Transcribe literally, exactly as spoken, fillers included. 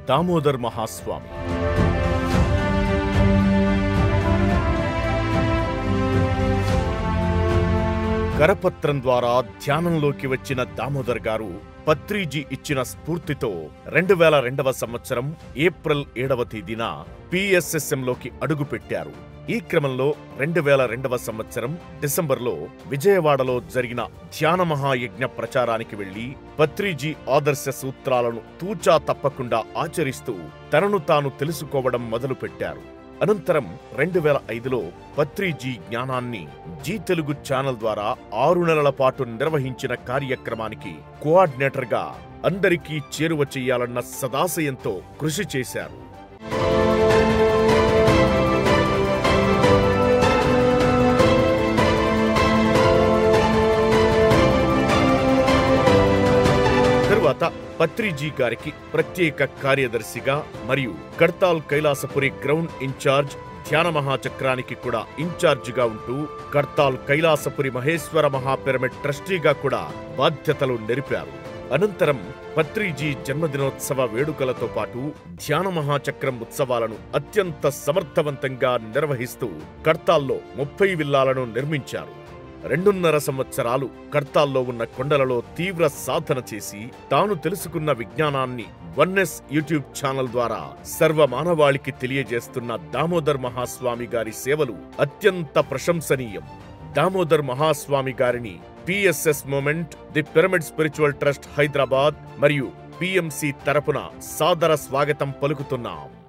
దామోదర్ మహాస్వామి. కరపత్రం ద్వారా ధ్యానంలోకి వచ్చిన దామోదర్ గారు పత్రిజీ ఇచ్చిన స్ఫూర్తితో రెండు వేల రెండవ సంవత్సరం ఏప్రిల్ ఏడవ తేదీన పిఎస్ఎస్ఎంలోకి అడుగుపెట్టారు. ఈ క్రమంలో రెండు వేల రెండవ సంవత్సరం డిసెంబర్లో విజయవాడలో జరిగిన ధ్యాన మహాయజ్ఞ ప్రచారానికి వెళ్లి పత్రిజీ ఆదర్శ సూత్రాలను తూచా తప్పకుండా ఆచరిస్తూ తనను తాను తెలుసుకోవడం మొదలుపెట్టారు. అనంతరం రెండు వేల ఐదులో పత్రిజీ జ్ఞానాన్ని జీ తెలుగు ఛానల్ ద్వారా ఆరు నెలల పాటు నిర్వహించిన కార్యక్రమానికి కోఆర్డినేటర్గా అందరికీ చేరువ చెయ్యాలన్న సదాశయంతో కృషి చేశారు. తరువాత పత్రిజీ గారికి ప్రత్యేక కార్యదర్శిగా మరియు కడ్తాల్ కైలాసపురి గ్రౌండ్ ఇన్ఛార్జ్, ధ్యాన మహాచక్రానికి కూడా ఇన్ఛార్జిగా ఉంటూ కడ్తాల్ కైలాసపురి మహేశ్వర మహాపిరమిడ్ ట్రస్టీగా కూడా బాధ్యతలు నెరిపారు. అనంతరం పత్రిజీ జన్మదినోత్సవ వేడుకలతో పాటు ధ్యాన మహాచక్రం ఉత్సవాలను అత్యంత సమర్థవంతంగా నిర్వహిస్తూ కడ్తాల్లో ముప్పై విల్లాలను నిర్మించారు. రెండున్నర సంవత్సరాలు కడ్తాల్లో ఉన్న కొండలలో తీవ్ర సాధన చేసి తాను తెలుసుకున్న విజ్ఞానాన్ని వన్నెస్ యూట్యూబ్ ఛానల్ ద్వారా సర్వమానవాళికి తెలియజేస్తున్న దామోదర్ మహాస్వామి గారి సేవలు అత్యంత ప్రశంసనీయం. దామోదర్ మహాస్వామి గారిని PSS movement, the pyramid spiritual trust Hyderabad మరియు పిఎంసి తరపున సాదర స్వాగతం పలుకుతున్నాం.